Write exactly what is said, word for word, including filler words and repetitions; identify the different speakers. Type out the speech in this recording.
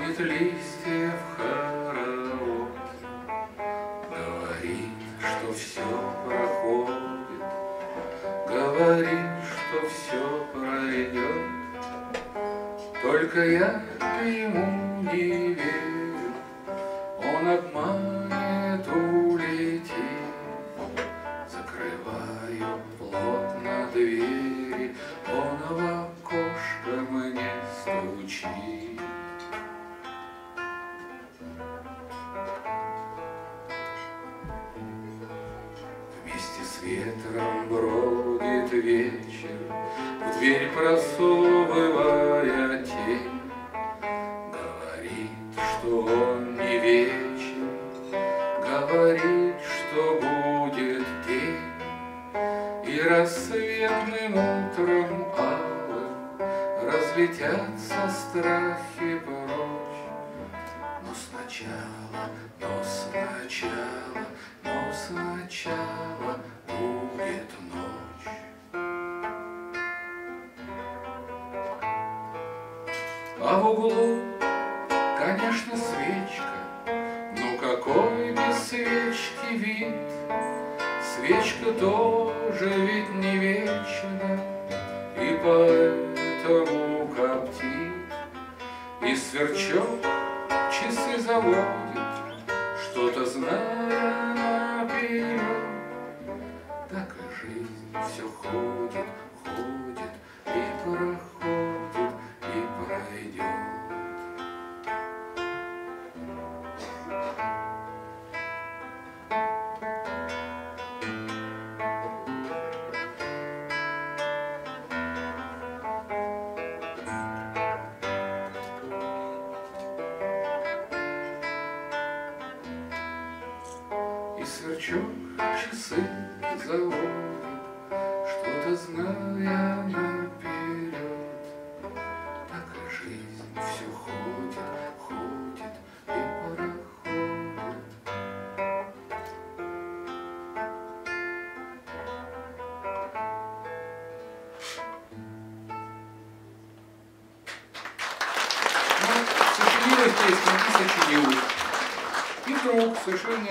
Speaker 1: Ронит листьев хоровод, говорит, что все проходит, говорит, что все пройдет. Только я ему не верю, он обманет, улетит. Закрываю плотно двери, он в окошко мне стучит. Вместе с ветром бродит вечер, в дверь просовывая тень. Говорит, что он не вечен, говорит, что будет день. И рассветным утром алым разлетятся страхи прочь. Но сначала, но сначала, но сначала будет ночь. А в углу, конечно, свечка, но какой без свечки вид? Свечка тоже ведь не вечна, и поэтому коптит. И сверчок часы заводит, что-то зная наперед. Так и жизнь все ходит, ходит и проходит, и пройдет. И сверчок часы заводит, что-то зная наперед. Так и жизнь все ходит, ходит и проходит. Ну, сочинилась песня, и сочинилась. И вдруг совершенно